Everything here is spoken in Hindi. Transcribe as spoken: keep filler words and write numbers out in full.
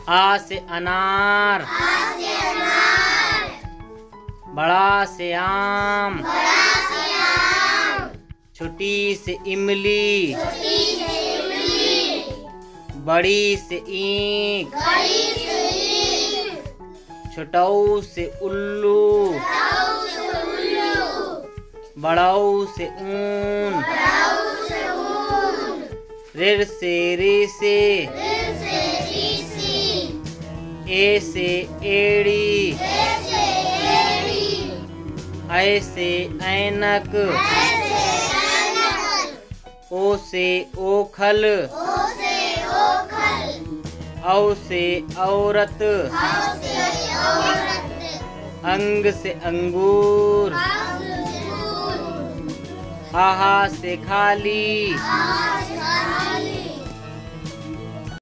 आ से अनार, बड़ा से आम, छोटी से इमली, बड़ी से ईंख, छोटऊ से उल्लू, बड़ऊ से ऊन, ऋ से ऋषि, ए से एड़ी, ऐ से ऐनक, ओ से ओखल, औ से औरत, अंग से अंगूर, आहा से खाली,